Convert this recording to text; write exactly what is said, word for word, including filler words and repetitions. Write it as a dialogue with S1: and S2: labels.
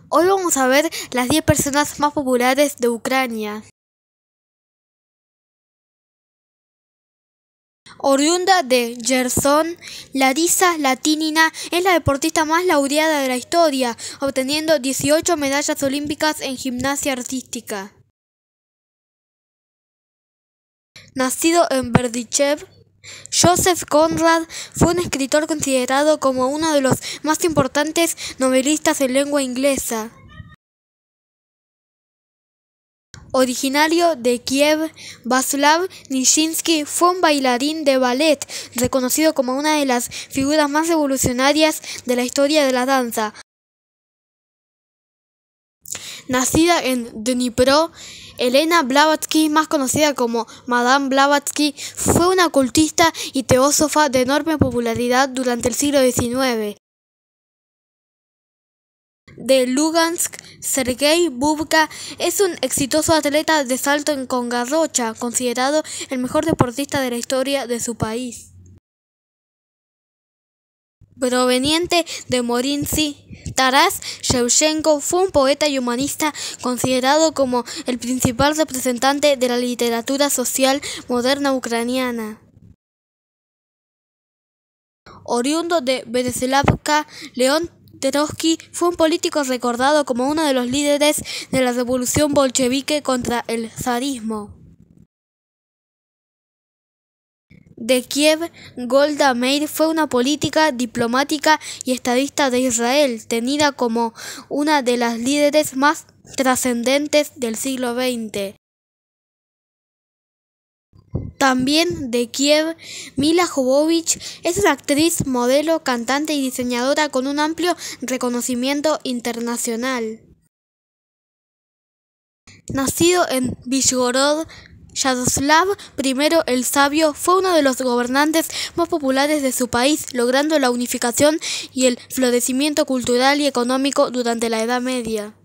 S1: Hoy vamos a ver las diez personas más populares de Ucrania. Oriunda de Gerson, Larisa Latínina es la deportista más laureada de la historia, obteniendo dieciocho medallas olímpicas en gimnasia artística. Nacido en Berdichev, Joseph Conrad fue un escritor considerado como uno de los más importantes novelistas en lengua inglesa. Originario de Kiev, Václav Nijinsky fue un bailarín de ballet reconocido como una de las figuras más revolucionarias de la historia de la danza. Nacida en Dnipro, Elena Blavatsky, más conocida como Madame Blavatsky, fue una ocultista y teósofa de enorme popularidad durante el siglo diecinueve. De Lugansk, Sergei Bubka es un exitoso atleta de salto en Congarrocha, considerado el mejor deportista de la historia de su país. Proveniente de Morinci, Taras Shevchenko fue un poeta y humanista considerado como el principal representante de la literatura social moderna ucraniana. Oriundo de Berezlavka, León Trotsky fue un político recordado como uno de los líderes de la revolución bolchevique contra el zarismo. De Kiev, Golda Meir fue una política, diplomática y estadista de Israel, tenida como una de las líderes más trascendentes del siglo veinte. También de Kiev, Mila Jovovich es una actriz, modelo, cantante y diseñadora con un amplio reconocimiento internacional. Nacido en Vishgorod, Yaroslav I el Sabio fue uno de los gobernantes más populares de su país, logrando la unificación y el florecimiento cultural y económico durante la Edad Media.